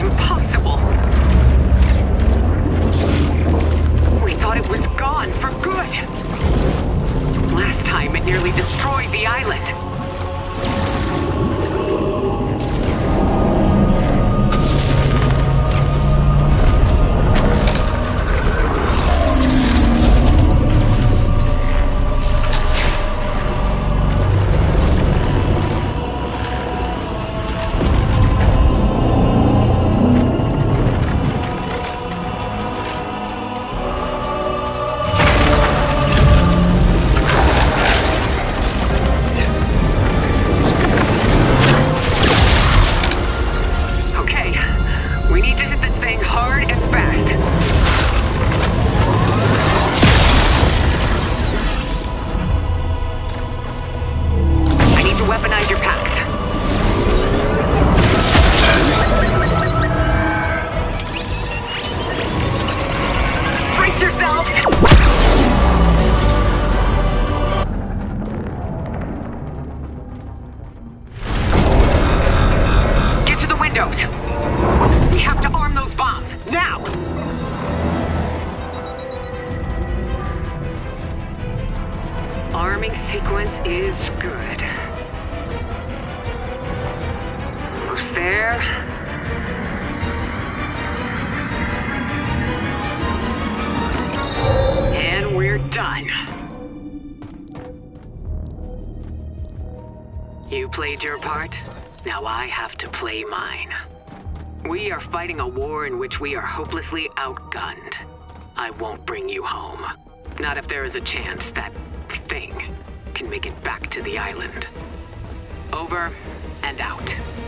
Impossible! We thought it was gone for good. Last time it nearly destroyed the island. Weaponize your packs. Brace yourselves! Get to the windows. We have to arm those bombs, now! Arming sequence is good. There. And we're done. You played your part. Now I have to play mine. We are fighting a war in which we are hopelessly outgunned. I won't bring you home. Not if there is a chance that thing can make it back to the island. Over and out.